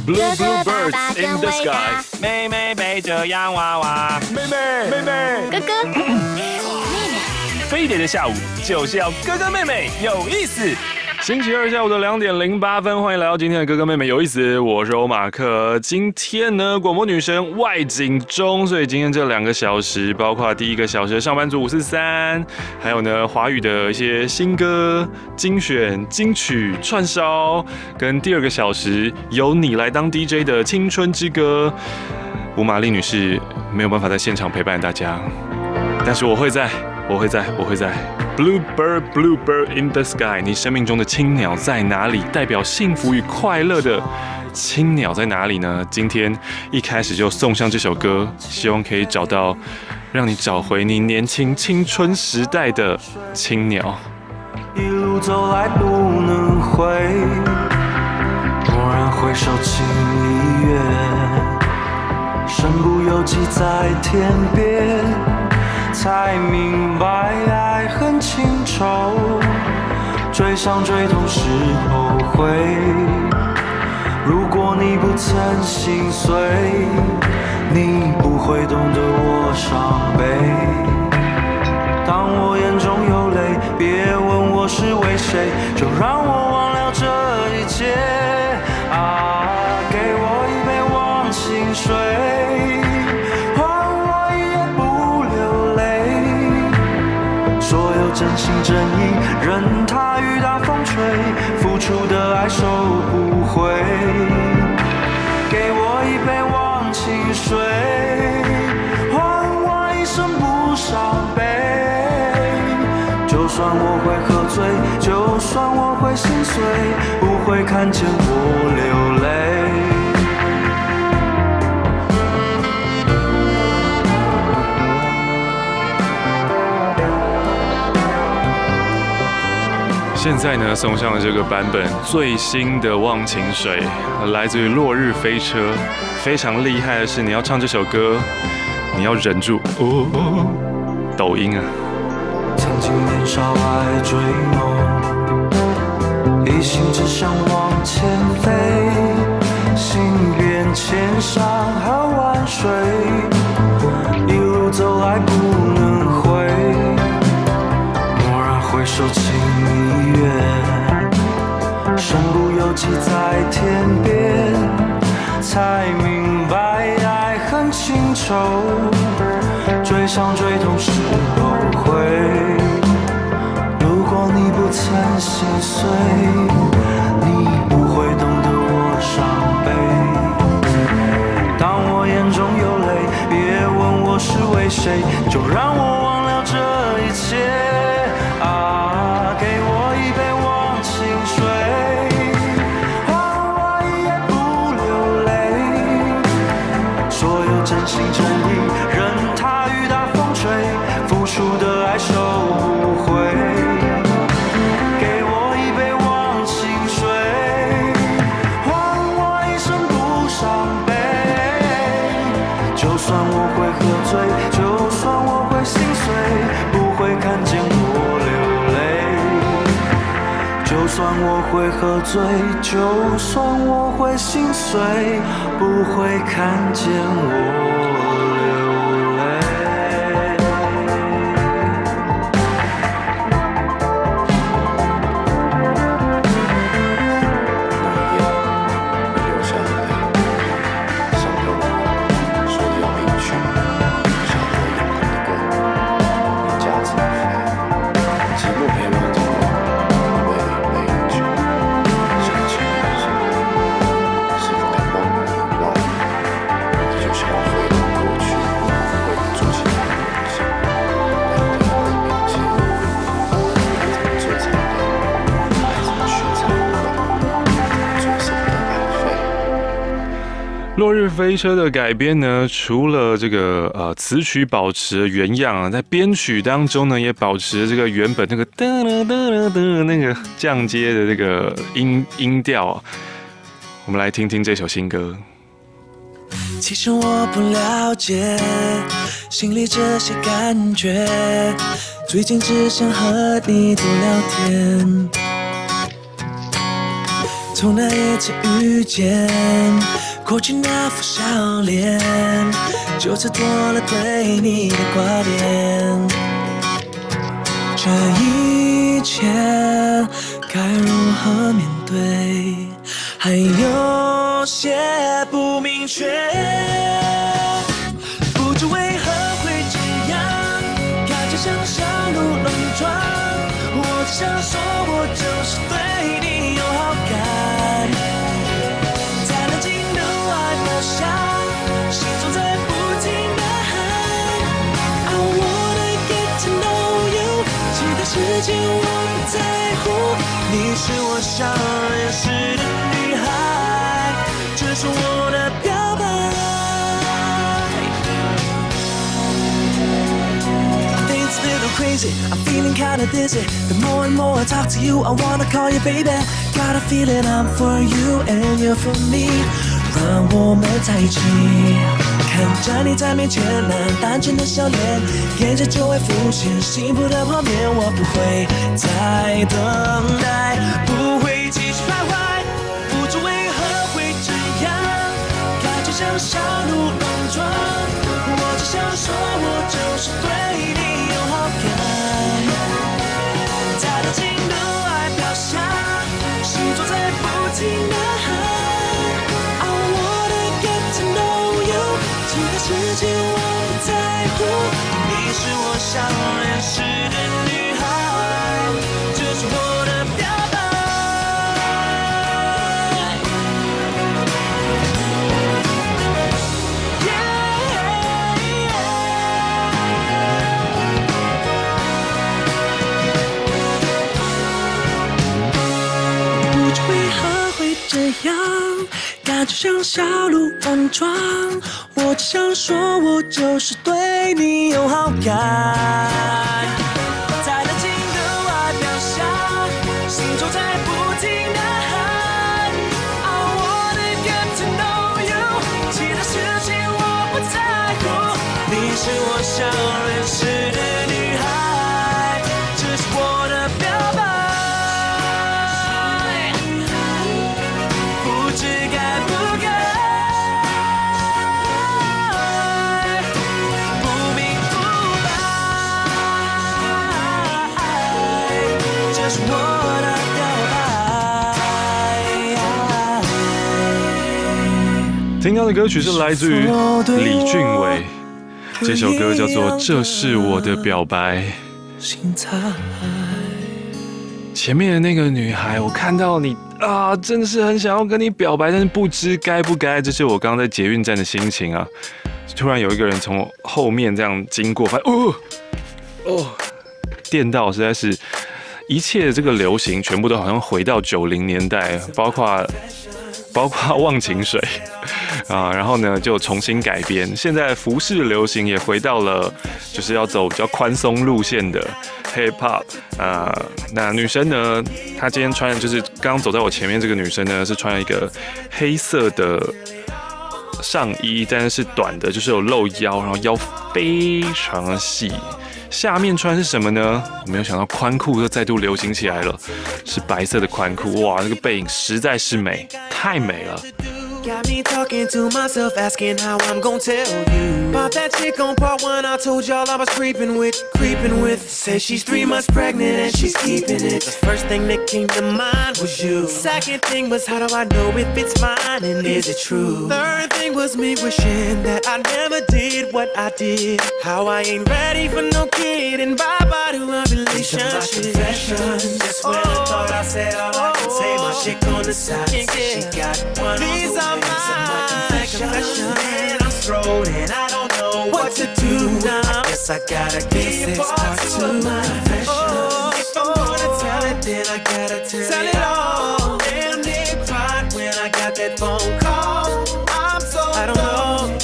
Blue birds in the sky， 妹妹背着洋娃娃，妹妹， 哥哥， 非典的下午就是要哥哥妹妹有意思。星期二下午的2点08分，欢迎来到今天的哥哥妹妹有意思，我是欧马克。今天呢，广播女神外景中，所以今天这2个小时，包括第1个小时的上班族543，还有呢华语的一些新歌精选、金曲串烧，跟第2个小时由你来当 DJ 的青春之歌。吴玛丽女士没有办法在现场陪伴大家，但是我会在。Blue bird in the sky， 你生命中的青鸟在哪里？代表幸福与快乐的青鸟在哪里呢？今天一开始就送上这首歌，希望可以找到，让你找回你年轻青春时代的青鸟。 一路走来不能回，蓦然回首情已远，身不由己在天边。才明白爱恨情仇，追上追痛是后悔。如果你不曾心碎，你不会懂得我伤悲。当我眼中有泪，别问我是为谁，就让我忘了这一切。给我一杯忘情水，真心真意，任它雨打风吹，付出的爱收不回。给我一杯忘情水，换我一生不伤悲。就算我会喝醉，就算我会心碎，不会看见我流泪。 现在呢，送上了这个版本最新的《忘情水》，来自于《落日飞车》。非常厉害的是，你要唱这首歌，你要忍住抖音啊！ 曾经年少爱追梦，一心只想往前飞，心变千山和万水，一路走来不能回。蓦然回首情已远，身不由己在天边，才明白爱恨情仇，追上追痛是后悔。如果你不曾心碎，你不会懂得我伤悲。当我眼中有泪，别问我是为谁，就让我忘了这一切。给我一杯忘情水，换我一夜不流泪。所有真心真意，任它雨打风吹，付出的爱收不回。给我一杯忘情水，换我一生不伤悲。就算我会喝醉，就算我会心碎，不会看见我流泪。就算我会喝醉，就算我会心碎，不会看见我流泪。 那一夜，你流下了泪，伤透了我，说要离去，少了我眼眶的光，你夹子飞，寂寞陪伴着我。 落日飞车的改编呢，除了这个词曲保持原样啊，在编曲当中呢，也保持这个原本那个哒啦哒啦哒那个降阶的这个音调啊。我们来听听这首新歌。 其实我不了解心里这些感觉，最近只想和你多聊天。 从那一次遇见，过去那副笑脸，就此多了对你的挂念。这一切该如何面对，还有些不明确。不知为何会这样，感觉像小鹿乱撞。我只想说，我就是对你有好感。在冷静的外表下，心中在不停地喊 I wanna get to know you， 其他事情我不在乎。你是我想认识的女孩，这是我的表白。It's a little crazy, I'm feeling kinda dizzy. The more and more I talk to you, I wanna call you baby. Got a feeling I'm for you and you're for me. 让我们在一起，看着你在面前那单纯的笑脸，眼前就会浮现幸福的画面。我不会再等待，不会继续徘徊，不知为何会这样，感觉像小鹿乱撞。我只想说，我就是对你有好感。在冷静的外表下，心中在不停地喊。其他事情我不在乎，你是我想认识的女孩，这是我的表白。不知为何会这样，感觉像小鹿乱撞。我只想说，我就是对你有好感。在冷静的外表下，心中在不停地喊 I wanna get to know you， 其他事情我不在乎。你是我想认识的女孩，这是我的表白。不知该不该。 听到的歌曲是来自于李俊伟，这首歌叫做《这是我的表白》。前面的那个女孩，我看到你啊，真的是很想要跟你表白，但是不知该不该。这是我刚刚在捷运站的心情啊！突然有一个人从后面这样经过，发现电到，实在是一切的这个流行全部都好像回到90年代，包括忘情水啊，然后呢就重新改编。现在服饰流行也回到了，就是要走比较宽松路线的 hip hop 啊。那女生呢，她今天穿的就是刚刚走在我前面这个女生呢，是穿了一个黑色的上衣，但是短的，就是有露腰，然后腰非常的细。下面穿是什么呢？没有想到宽裤又再度流行起来了，是白色的宽裤。哇，那个背影实在是美，太美了。 Got me talking to myself, asking how I'm gon' tell you about that chick on part 1 I told y'all I was creeping with. Says she's 3 months pregnant and she's keeping it. The first thing that came to mind was you. Second thing was, how do I know if it's mine and is it true? Third thing was me wishing that I never did what I did. How I ain't ready for no kid and bye-bye to a relationship. Just when I thought I said all I can say, my chick on the side said she got one. These are my confessions, and I'm strolling and I don't know what to do now. I guess I gotta give this part to my confessions. If I'm gonna tell it, then I gotta tell it all. Damn near cried when I got that phone call. I'm so I don't know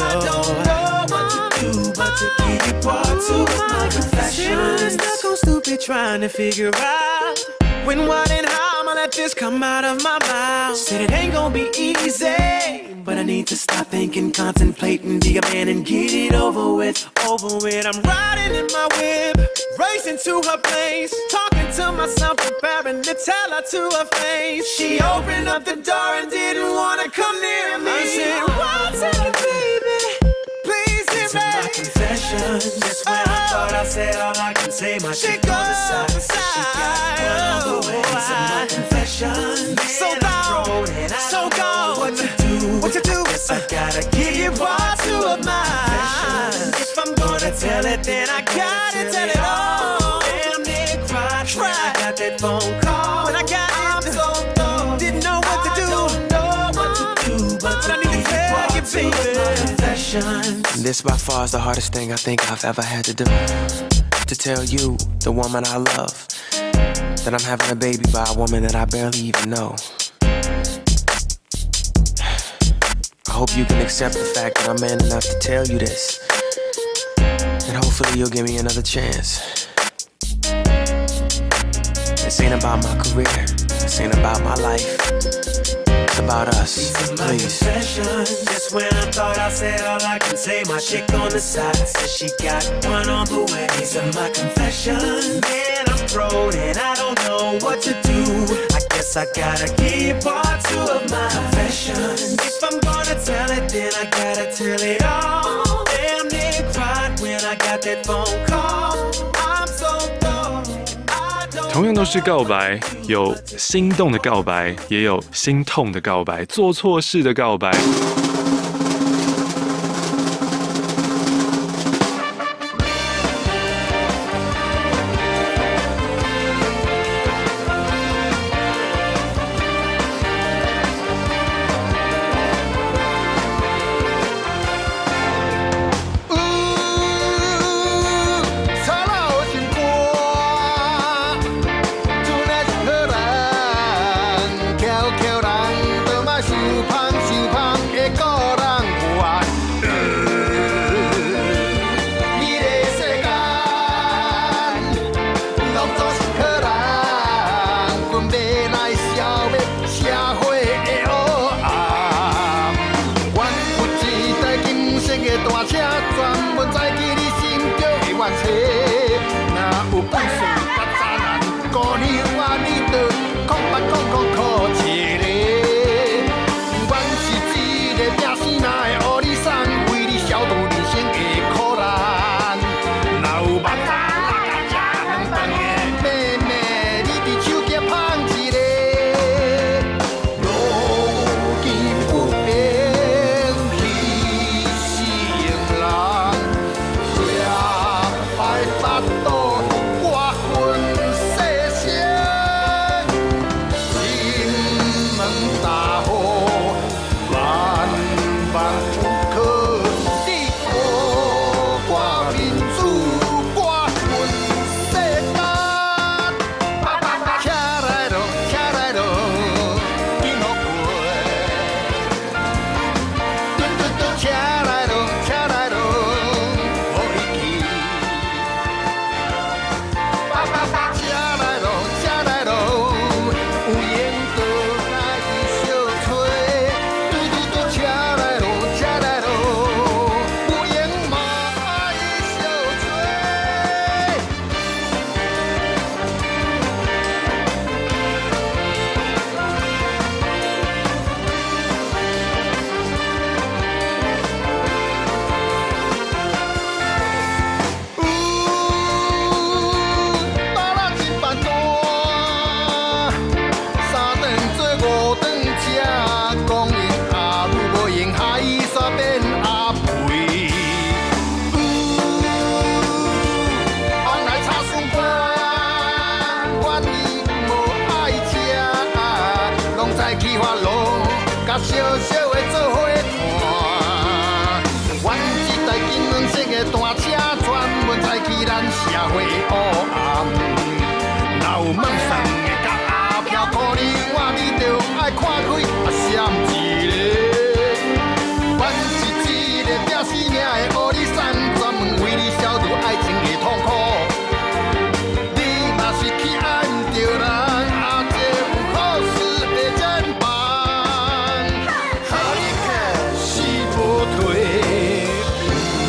what to do but to give you part to my confessions. Stuck on stupid trying to figure out when, what, and how I'ma let this come out of my mouth. Said it ain't gonna be easy, but I need to stop thinking, contemplating, be a man and get it over with. I'm riding in my whip, racing to her place, talking to myself, preparing to tell her to her face. She opened up the door and didn't wanna come near me. I said, what's up, baby? Please hear me. My confession. Just when I thought I said all I can say, my chick on the side. She got one on the way. It's my confession. So gone, so gone. What to do? What to do? Guess I gotta give you part two of mine. If I'm gonna tell it, then I gotta tell it all. Damn near cried when I got that phone call. When I got it, I'm so dumb. Didn't know what to do. Don't know what to do, but I need to tell you, baby. This by far is the hardest thing I think I've ever had to do. To tell you, the woman I love, that I'm having a baby by a woman that I barely even know. I hope you can accept the fact that I'm man enough to tell you this. And hopefully you'll give me another chance. This ain't about my career. This ain't about my life. It's about us, please. Just when I thought I said all I can say, my chick on the side says she got one on the way. These are my confessions. Man, I'm thrown and I don't know what to do. I guess I gotta give part two of my confessions. If I'm gonna tell it, then I gotta tell it all. Damn near cried when I got that phone call. I'm so dumb. 同样都是告白，有心动的告白，也有心痛的告白，做错事的告白。 小小的做伙伴，阮一台金黄色的单车，专门载去咱社会的黑暗。若有梦想的甲阿飘可能我你着爱看开，闪一个。阮是一个拼死命的乌里山，专门为你消除爱情的痛苦。你若是去爱唔着人，阿姐有好事会前办。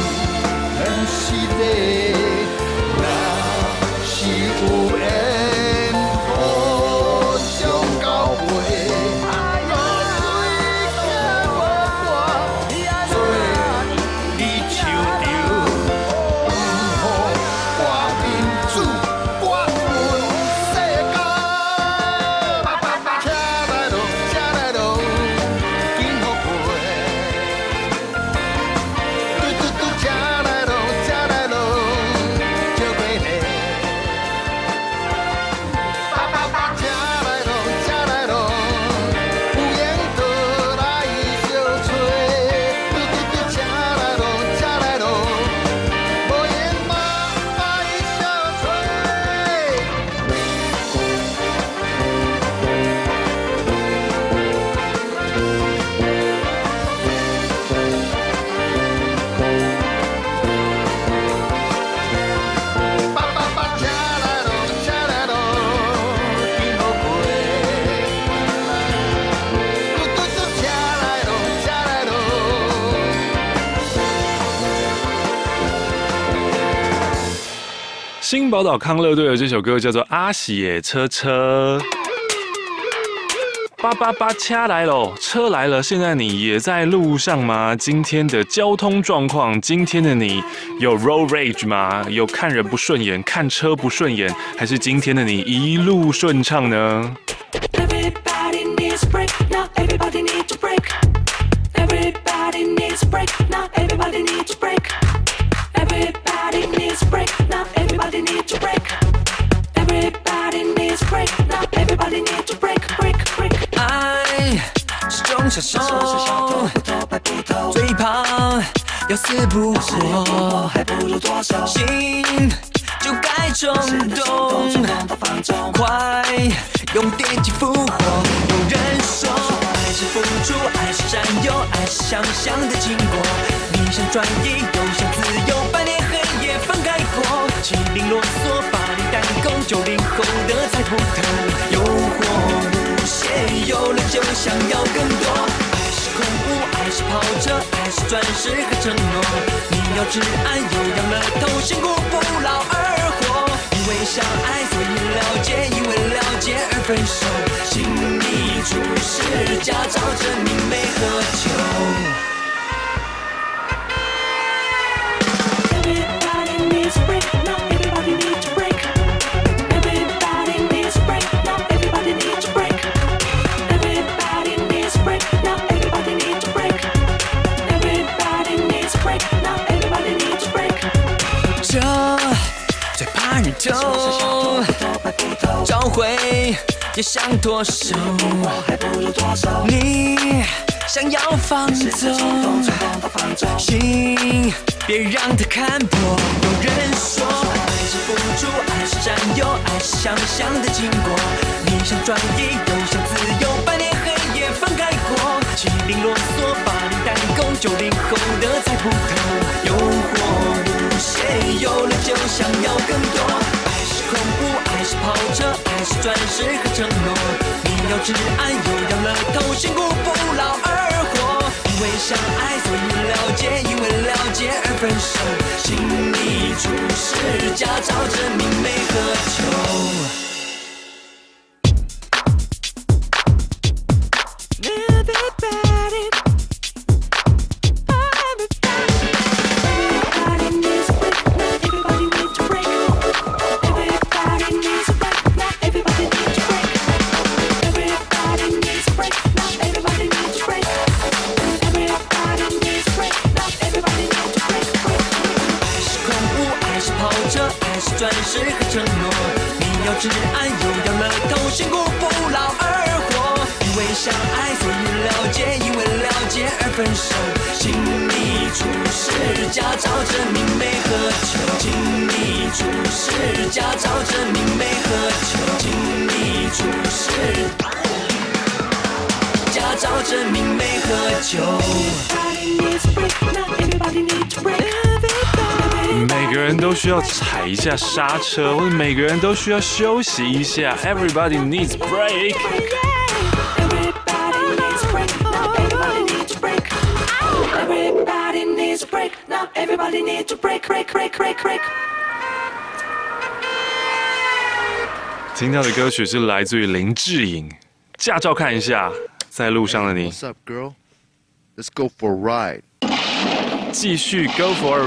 是的，若是有缘。 新宝岛康乐队的这首歌叫做《阿喜耶车车》。888掐来喽，车来了，现在你也在路上吗？今天的交通状况，今天的你有 road rage 吗？有看人不顺眼，看车不顺眼，还是今天的你一路顺畅呢？ Everybody needs a break, now everybody needs a break. Everybody needs a break, now everybody needs a break. Everybody needs a break, now everybody needs a break. Everybody needs a break, now everybody needs a break, break, break. 爱是种享受，嘴旁要死不活，心就该冲动，快用电击复活。有人说，爱是付出，爱是占有，爱是想象的经过。你想转移，又想自由，白天黑夜分开过。七零啰嗦，把你带够，90后的菜谱头，诱惑无限，有了就想要更多。爱是空无，爱是跑车，爱是钻石和承诺。你要至暗，又仰了头，辛苦不劳而获。因为相爱，所以了解，因为了解而分手。心里出事，驾照证明没喝酒。 Everybody needs a break, now everybody needs a break. Everybody needs a break, now everybody needs a break. Everybody needs a break, now everybody needs a break. Everybody needs a break, now everybody needs a break. 这最怕人头，找回也想脱手。你想要放纵，心别让它看破。有人说，爱是付出，爱是占有，爱是想象的经过。你想转移，又想自由，白天黑夜分开过。七零啰嗦，把你带够，90后的菜谱头，诱惑无限，有了就想要更多。爱是空无，爱是跑车，爱是钻石和承诺。你要至暗，又仰了头，辛苦不劳而获。因为相爱，所以了解，因为了解而分手。心里出事，驾照证明没喝酒。钻石和承诺，你要至暗，又仰了头，辛苦不劳而获。因为相爱，所以了解，因为了解而分手。心里出事，驾照证明没喝酒。心里出事，驾照证明没喝酒。心里出事，驾照证明没喝酒。 每个人都需要踩一下刹车，或者每个人都需要休息一下。Everybody needs break. Everybody needs a break, now everybody needs a break, break, break, break, break. 听到的歌曲是来自于林志颖，驾照看一下，在路上的你。 What's up, girl? Let's go for a ride. 继续 Go for a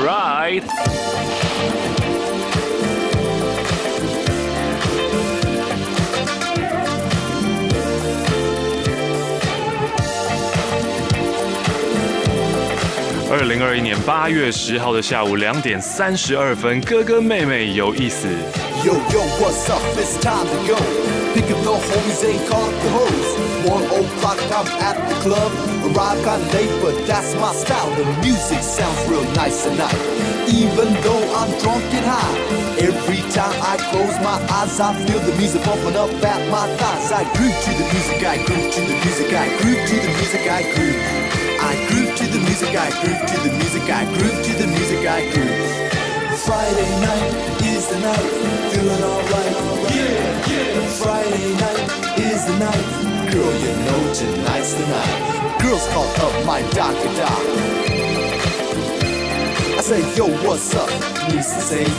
ride。2021年8月10号的下午2点32分，哥哥妹妹有意思。 Yo, yo, what's up? It's time to go. Pick up the homies and call up the hoes. 1 o'clock, I'm at the club. Arrive kinda late, but that's my style. The music sounds real nice tonight. Even though I'm drunk and high, every time I close my eyes, I feel the music bumping up at my thighs. I groove to the music, I groove to the music, I groove to the music, I groove. I groove to the music, I groove to the music, I groove to the music, I groove. Friday night is the night, feeling alright. Yeah, yeah. Friday night is the night, girl, you know tonight's the night. Girls call up my doctor. I say, yo, what's up? Needs to say,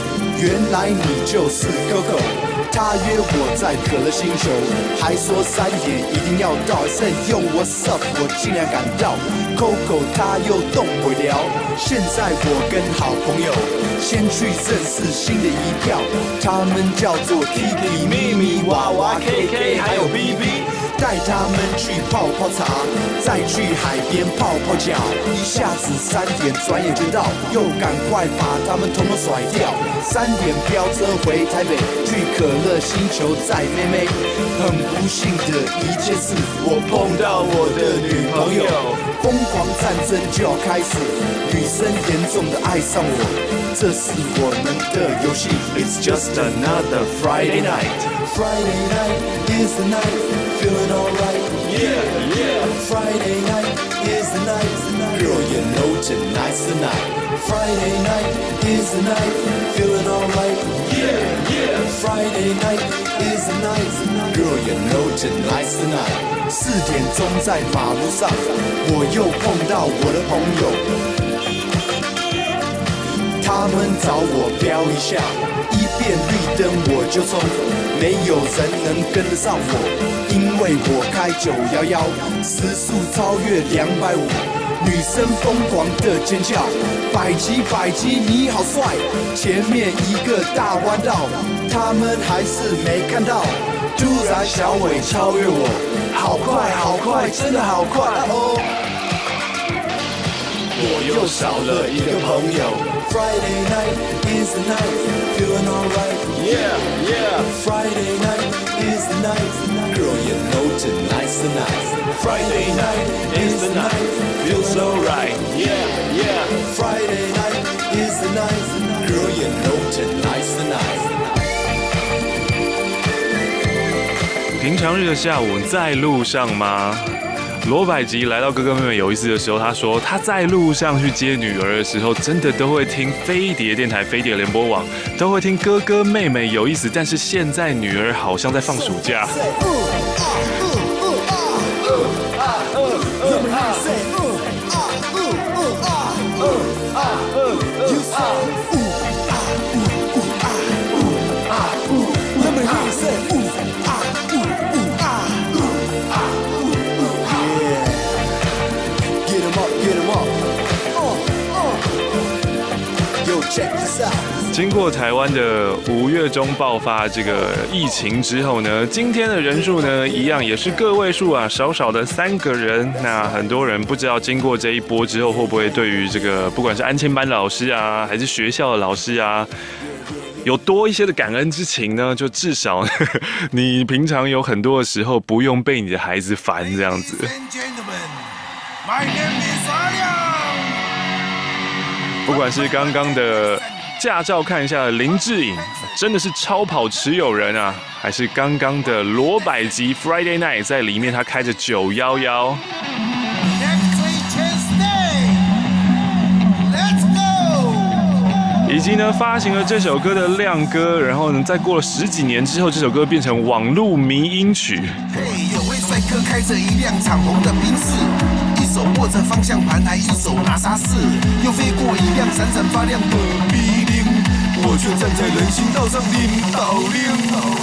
原来你就是 Coco。他约我在可乐星球，还说3点一定要到。Say yo what's up， 我尽量赶到。Coco 他又动不了，现在我跟好朋友先去认识新的一票，他们叫做 Kiki、咪咪、娃娃、KK 还有 BB。带他们去泡泡茶，再去海边泡泡脚，一下子3点，转眼就到，又赶快把他们统统甩掉。3点飙车回台北，去可乐星球载妹妹。很不幸的一件事，我碰到我的女朋友，疯狂战争就要开始，女生严重的爱上我，这是我们的游戏。It's just another Friday night. Friday night is the night, feeling alright. Yeah, yeah. Friday night is the night, girl, you know tonight's the night. Friday night is the night, feeling alright. Yeah, yeah. Friday night is the night, girl, you know tonight's the night. 4点钟在马路上，我又碰到我的朋友，他们找我飙一下，一变绿灯我就冲，没有人能跟得上我，因为我开911，时速超越250，女生疯狂的尖叫，百吉你好帅，前面一个大弯道，他们还是没看到，突然小伟超越我，好快，真的好快哦！我又少了一个朋友。Friday night is the night, feeling alright. Yeah, yeah. Friday night is the night, girl, you know tonight's the night. Friday night is the night, feels alright. Yeah, yeah. Friday night is the night, girl, you know tonight's the night. 平常日的下午在路上吗？罗百吉来到哥哥妹妹有意思的时候，他说他在路上去接女儿的时候，真的都会听飞碟电台、飞碟联播网，都会听哥哥妹妹有意思。但是现在女儿好像在放暑假。经过台湾的5月中爆发这个疫情之后呢，今天的人数呢一样也是个位数啊，少少的3个人。那很多人不知道经过这一波之后，会不会对于这个不管是安亲班老师啊，还是学校的老师啊，有多一些的感恩之情呢？就至少你平常有很多的时候不用被你的孩子烦这样子。不管是刚刚的驾照看一下林志颖，真的是超跑持有人啊，还是刚刚的罗百吉 Friday Night 在里面他开着911。以及呢，发行了这首歌的亮哥，然后呢，在过了10几年之后，这首歌变成网络迷音曲。 嘿，有位帅哥开着一辆敞红的宾士，一手握着方向盘，还一手拿沙士，又飞过一辆闪闪发亮的 B0，我却站在人行道上领导令。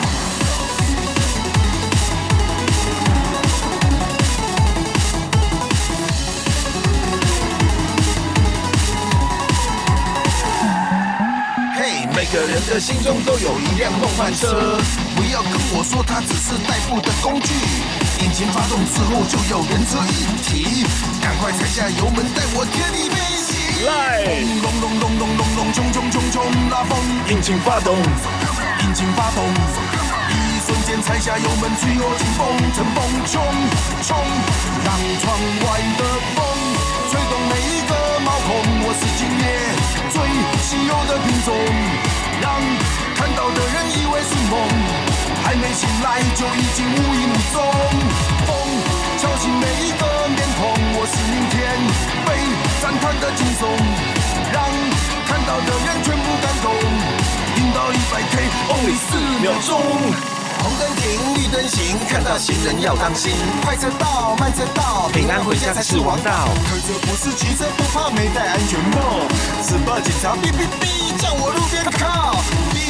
每个人的心中都有一辆梦幻车，不要跟我说它只是代步的工具。引擎发动之后就要人车一体，赶快踩下油门，带我天地飞行。来，隆隆隆隆隆隆，冲冲冲冲，拉风，引擎发动，引擎发动，一瞬间踩下油门，吹我劲风，乘风冲冲，让窗外的风吹动每一个毛孔。我是今夜最稀有的品种，让看到的人以为是梦，还没醒来就已经无影无踪。风敲醒每一个面孔，我是明天被赞叹的惊悚，让看到的人全部感动。赢到100K only 4秒钟。红灯停，绿灯行，看到行人要当心。快车道，慢车道，平安回家才是王道。开车不是骑车，不怕没戴安全帽。18警察哔哔哔，叫我路边靠。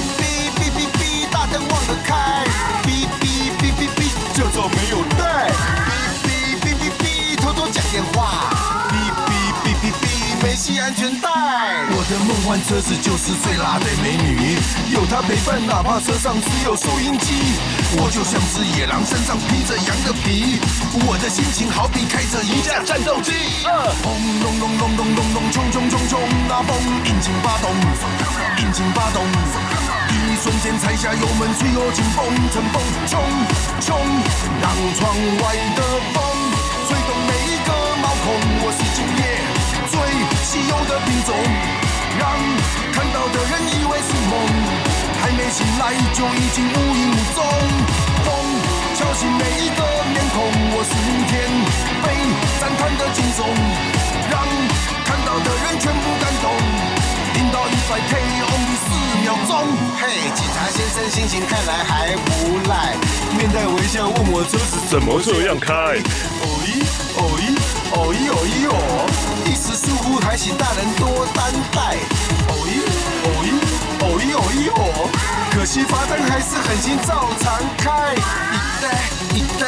袋。哔哔哔哔，偷偷讲电话。哔哔哔哔哔，没系安全带。我的梦幻车子就是最辣的美女，有她陪伴，哪怕车上只有收音机，我就像只野狼，身上披着羊的皮。我的心情好比开着一架战斗机，轰隆隆隆隆隆隆，冲冲冲冲，那风引擎发动，引擎发动。一瞬间踩下油门，吹我紧绷，乘风冲冲，让窗外的风吹动每一个毛孔。我是今夜最稀有的品种，让看到的人以为是梦，还没醒来就已经无影无踪。风敲醒每一个面孔，我是明天被赞叹的惊悚，让看到的人全部感动。0到100 K，only 4秒钟。嘿，警察先生心情看来还不赖，面带微笑问我车子怎么这样开？ 哦咦哦咦哦咦哦咦哦，一时疏忽还请大人多担待。哦咦哦咦哦咦哦咦哦，可惜罚单还是狠心照常开。一袋，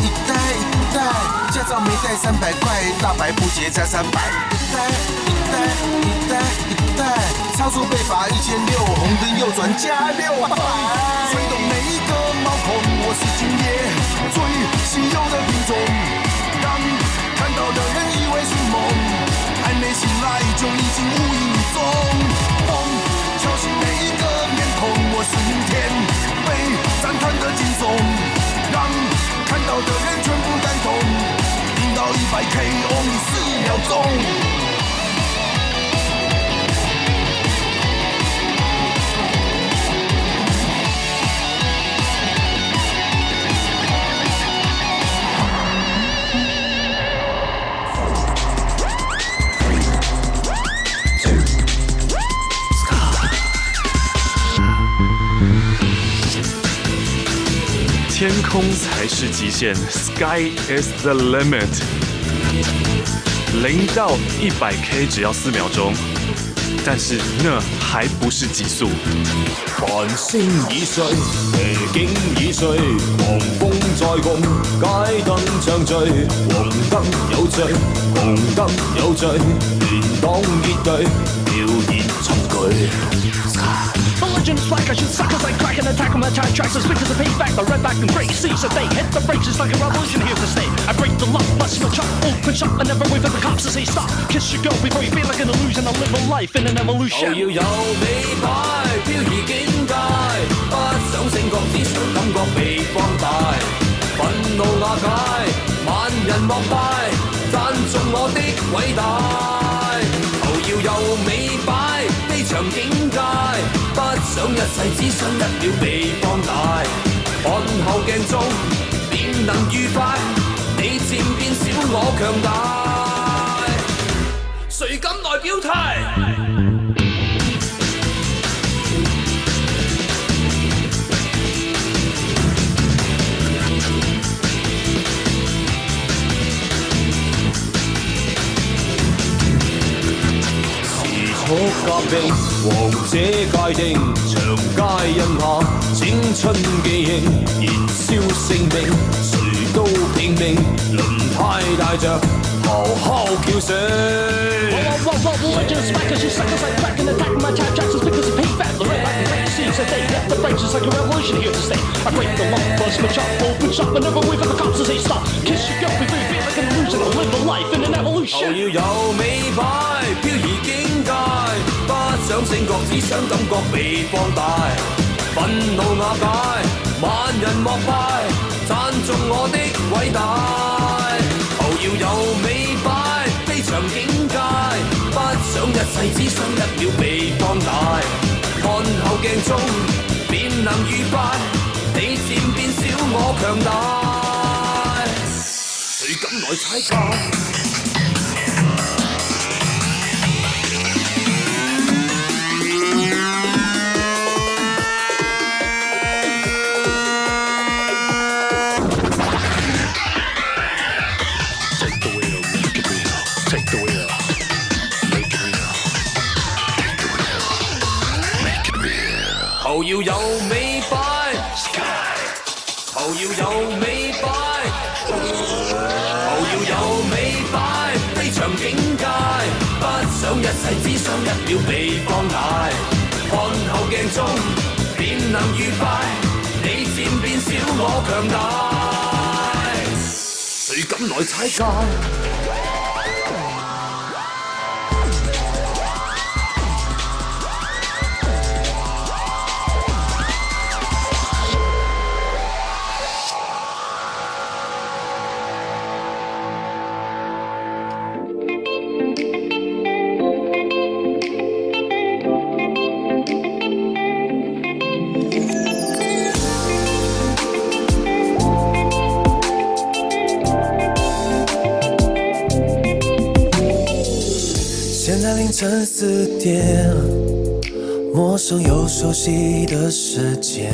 驾照没带300块，大白不结加300。一袋，超速被罚1600，红灯右转加600。吹动每一个毛孔，我是今夜最稀有的品种，让看到的人以为是梦，还没醒来就已经无影无踪。风敲醒每一个面孔，我是明天被赞叹的惊悚，让看到的人全部感动。0到100 K，only 4秒钟。 天空才是极限 ，Sky is the limit。0到100 K 只要4秒钟，但是那还不是极速。 繁星已碎，夜景已碎，狂風再共，街燈暢聚，黃燈有罪，紅燈有罪，連黨結隊，表演創舉。 Religion is like I shoot suckers like crack and attack on my time tracks as quick as a payback. I red back and break seas a day. Hit the brakes, it's like a revolution here to stay. I break the lock, bust my chop, open shop, and never wait for the cops to say stop. Kiss your girl before you feel like an illusion. I live a life in an evolution. 又要有美牌，飄移境界，不想勝覺，只想感覺被放大。憤怒瓦解，萬人膜拜，讚頌我的偉大。頭要有美擺，飛翔境界。不想一世，只想1秒被放大。看後鏡中，便能愉快。你漸變小，我強大。誰敢來表態？時速革命，王者界定，長街印下青春記憶，燃燒性命，誰都拼命，輪太大着，咆哮叫醒。 Religion is back as you suckers like crack and attack my time tracks as quick as a payback. The red back and break seas a day. Hit the brakes, it's like a revolution here to stay. I break the lock, bust my chop, open shop, and never wait for the cops to say stop. Kiss your girl before you feel like an illusion. I live a life in an evolution. 頭要有美牌，飄移境界，不想勝覺，只想感覺被放大。憤怒瓦解，萬人膜拜，讚頌我的偉大。頭要有美擺，飛翔境界，不想一世，只想1秒被放大。看後鏡中，便能愉快。你漸變小，我強大。誰敢來踩界？頭要有美擺，頭要有美擺。 要有美擺，非常境界，不想一世只想1秒被放大。看後鏡中便能愉快，你漸變小我強大，誰敢來踩界？ 凌晨4点，陌生又熟悉的世界，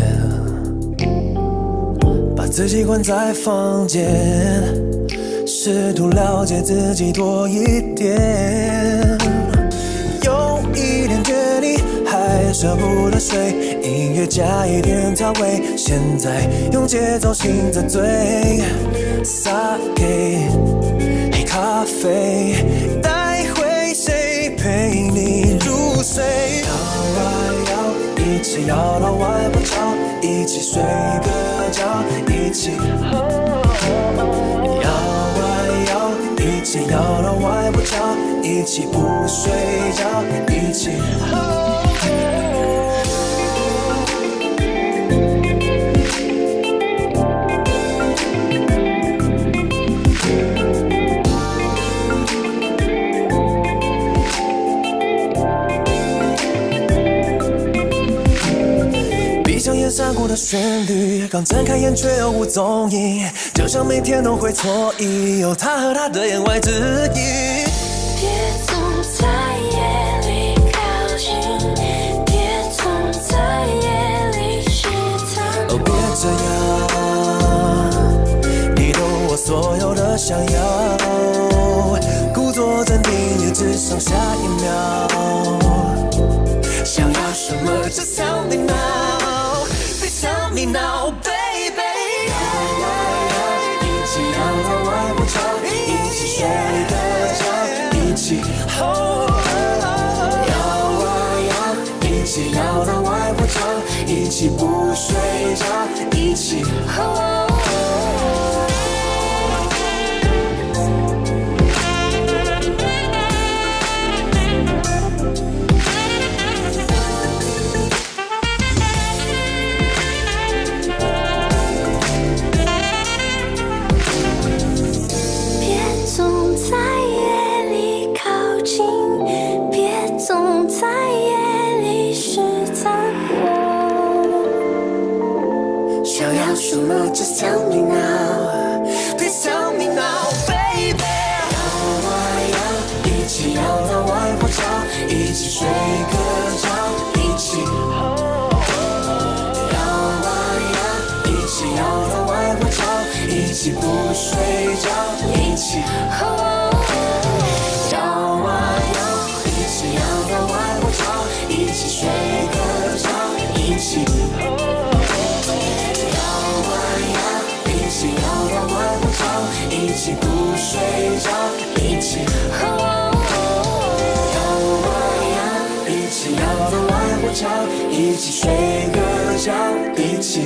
把自己关在房间，试图了解自己多一点。有一点决定，还舍不得睡，音乐加一点调味，现在用节奏型在醉。Sake， 黑咖啡。陪你入睡，摇啊摇，一起摇到外婆桥，一起睡个觉，一起摇啊摇，一起摇到外婆桥，一起不睡觉，一起。闪过的旋律，刚睁开眼却又无踪影，就像每天都会错意，有他和他的言外之意。 别总在夜里靠近，别总在夜里试探。 哦，别这样，你懂我所有的想要，故作镇定也只剩下1秒，想要什么就 tell me now。Tell me now, baby。 摇啊摇，一起摇到外婆桥，一起睡个觉，一起摇啊摇，一起摇到外婆桥，一起不睡觉，一起总在夜里试探我， 想要什么 Just tell me now， Please tell me now, baby。 摇啊摇，一起摇到外婆桥，一起睡个觉，一起摇啊摇，一起摇到外婆桥，一起不睡觉，一起摇啊摇，一起摇到外婆桥，一起睡个觉，一起摇啊摇，一起摇到外婆桥，一起不睡觉，一起摇啊摇，一起摇到外婆桥，一起睡个觉，一起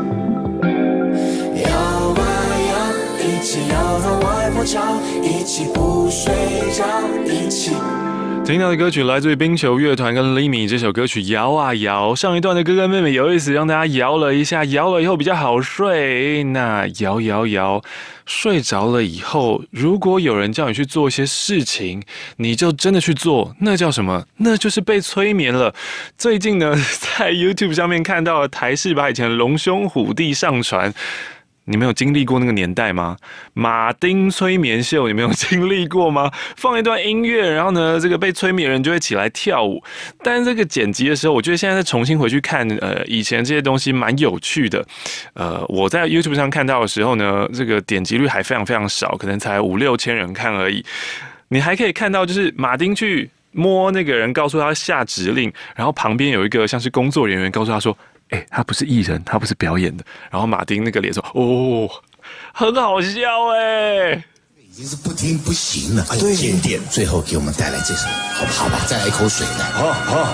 摇啊摇，一起摇到外婆桥，一起不睡觉，一起。 听到的歌曲来自于冰球乐团跟 Limi 这首歌曲《摇啊摇》。上一段的哥哥妹妹有意思，让大家摇了一下，摇了以后比较好睡。那摇摇摇，睡着了以后，如果有人叫你去做一些事情，你就真的去做，那叫什么？那就是被催眠了。最近呢，在 YouTube 上面看到了台视把以前的龙兄虎弟上传。你们有经历过那个年代吗？马丁催眠秀，你们有经历过吗？放一段音乐，然后呢，这个被催眠人就会起来跳舞。但是这个剪辑的时候，我觉得现在再重新回去看，以前这些东西蛮有趣的。我在 YouTube 上看到的时候呢，这个点击率还非常非常少，可能才5、6千人看而已。你还可以看到，就是马丁去摸那个人，告诉他下指令，然后旁边有一个像是工作人员告诉他说。他不是艺人，他不是表演的。然后马丁那个脸说：“哦， 很好笑哎。 已经是不听不行了。对，经典，最后给我们带来这首，好不好吧？再来一口水来。好。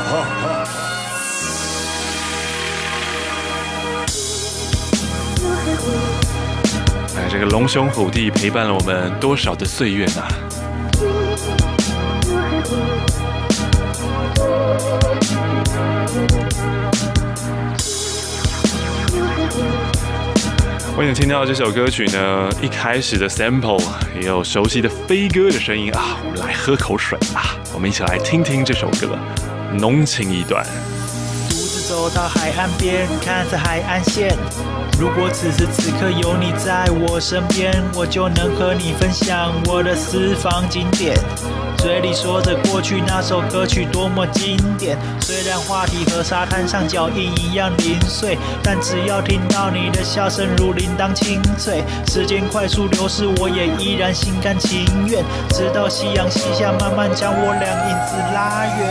哎，这个龙兄虎弟陪伴了我们多少的岁月呢？为你听到这首歌曲呢，一开始的 sample 也有熟悉的飞哥的声音啊，我们来喝口水啊，我们一起来听听这首歌，浓情一段。 独自走到海岸边，看着海岸线。如果此时此刻有你在我身边，我就能和你分享我的私房景点。嘴里说着过去那首歌曲多么经典，虽然话题和沙滩上脚印一样零碎，但只要听到你的笑声如铃铛清脆。时间快速流逝，我也依然心甘情愿，直到夕阳西下，慢慢将我俩影子拉远。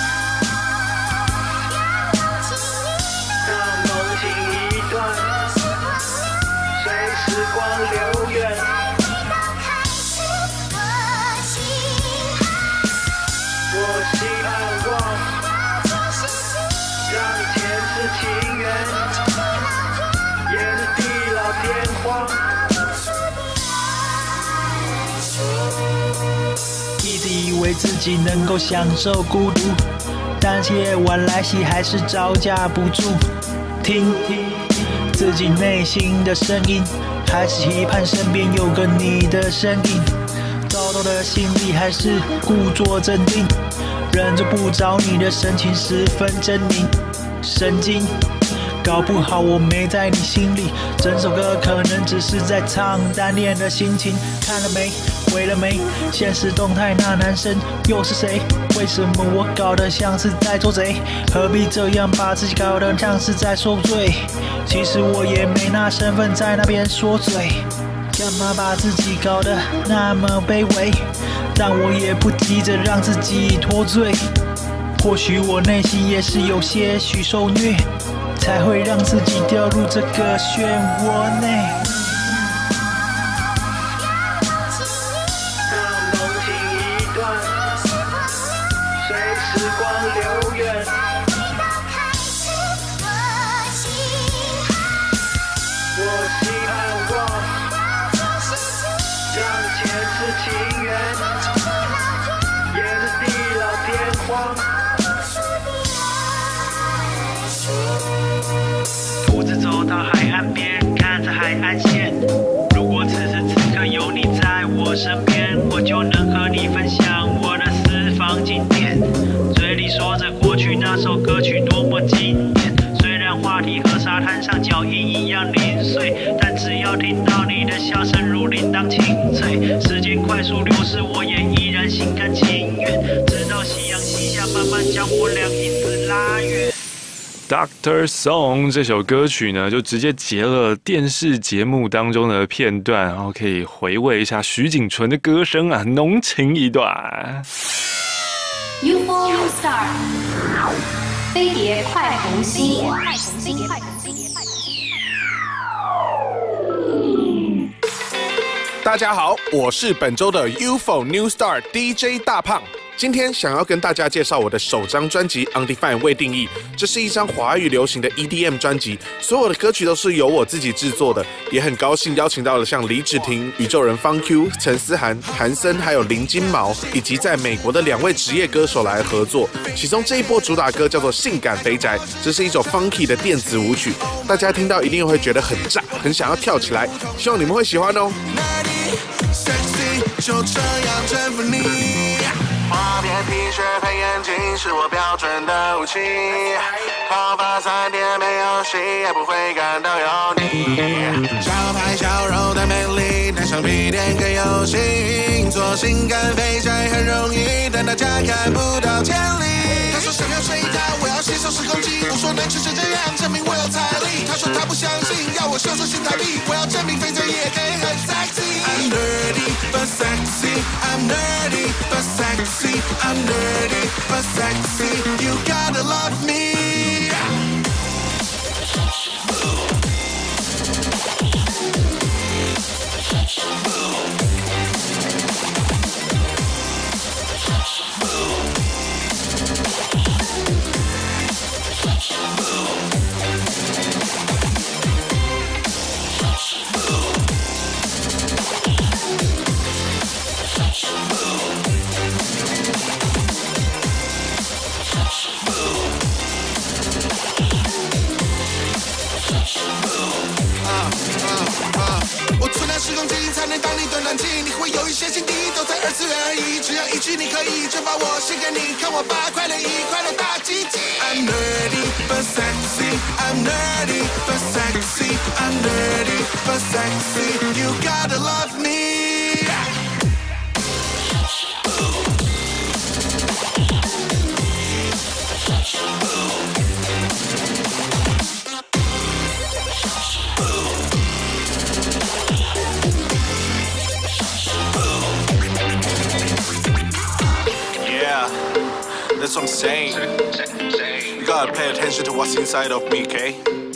让浓情一段，随时光流远。我希盼望让前世情缘延地老天荒。一直以为自己能够享受孤独，但夜晚来袭还是招架不住。听自己内心的声音，还是期盼身边有个你的身影。躁动的心里还是故作镇定，忍着不找你的神情十分狰狞。神经，搞不好我没在你心里，整首歌可能只是在唱单恋的心情。看了没？回了没？现实动态那男生又是谁？为什么我搞得像是在做贼？何必这样把自己搞得像是在受罪？其实我也没那身份在那边说嘴。干嘛把自己搞得那么卑微？但我也不急着让自己脱罪。或许我内心也是有些许受虐，才会让自己掉入这个漩涡内。让浓情一段，随时光流远。我希盼望让前世情缘延地老天荒。独自走到海岸边，看着海岸线。如果此时此刻有你在我身边，我就能和你分享我的私房景点。嘴里说着过去那首歌曲多么经典，虽然话题和沙滩上脚印一样零碎，但只要听到你的笑声如铃铛清脆。时间快速流逝，我也依然心甘情愿，直到夕阳西下，慢慢将我俩影子拉远。 Dr. Song 这首歌曲呢，就直接截了电视节目当中的片段，然后可以回味一下徐锦纯的歌声啊，浓情一段。 UFO New Star， 飞碟快红心。 大家好，我是本周的 UFO New Star DJ 大胖。今天想要跟大家介绍我的首张专辑《Undefined 未定义》，这是一张华语流行的 EDM 专辑，所有的歌曲都是由我自己制作的，也很高兴邀请到了像李芷婷、宇宙人方 Q、陈思涵、韩森，还有林金毛，以及在美国的2位职业歌手来合作。其中这一波主打歌叫做《性感肥宅》，这是一首 funky 的电子舞曲，大家听到一定会觉得很炸，很想要跳起来，希望你们会喜欢哦。 Sexy 就这样征服你，花边 T 恤配眼镜是我标准的武器，头发3点没有洗也不会感到油腻，小排小肉的美丽带上屁点更有型，做性感肥宅很容易，但大家看不到潜力。他说想要睡他，我要吸收10公斤，我说能吃成这样，证明我有财力。他说他不相信，要我秀出新台币，我要证明肥宅也可以很 sexy。I'm nerdy but sexy, I'm nerdy but sexy, I'm nerdy but sexy, you gotta love me. 我存在时空记忆才能当你的暖气，你会有一些心底都在二次元而已。只要一句你可以，就把我献给你，看我把快乐以快乐大积极。I'm nerdy but sexy, I'm nerdy but sexy, I'm nerdy but sexy. You gotta love me. That's what I'm saying. You gotta pay attention to what's inside of me, okay?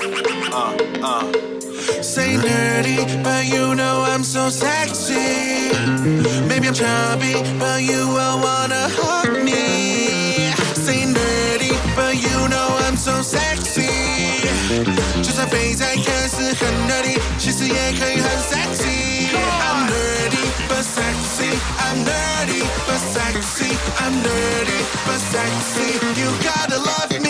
Say nerdy, but you know I'm so sexy. Maybe I'm chubby, but you will wanna hug me. Say nerdy, but you know I'm so sexy. 就算肥仔看似很 nerdy， 其实也可以很 sexy. I'm nerdy but sexy, I'm nerdy but sexy, I'm nerdy but sexy. You gotta love me.